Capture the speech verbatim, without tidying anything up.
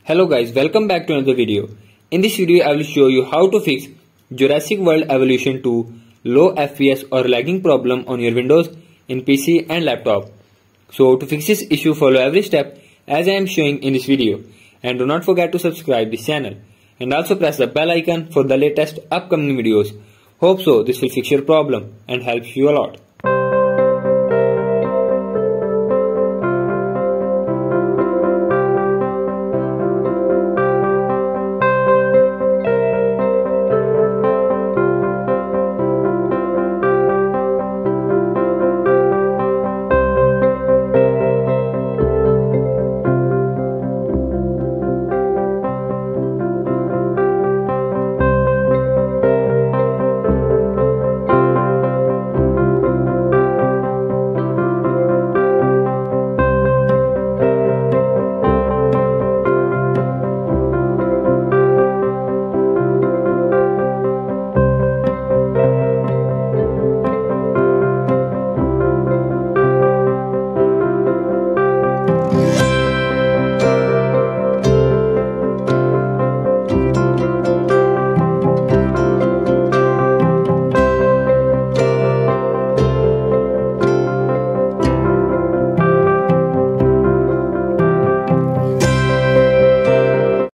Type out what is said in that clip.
Hello guys, welcome back to another video. In this video I will show you how to fix Jurassic World Evolution two low F P S or lagging problem on your Windows in P C and laptop. So to fix this issue, follow every step as I am showing in this video, and do not forget to subscribe this channel and also press the bell icon for the latest upcoming videos. Hope so this will fix your problem and help you a lot.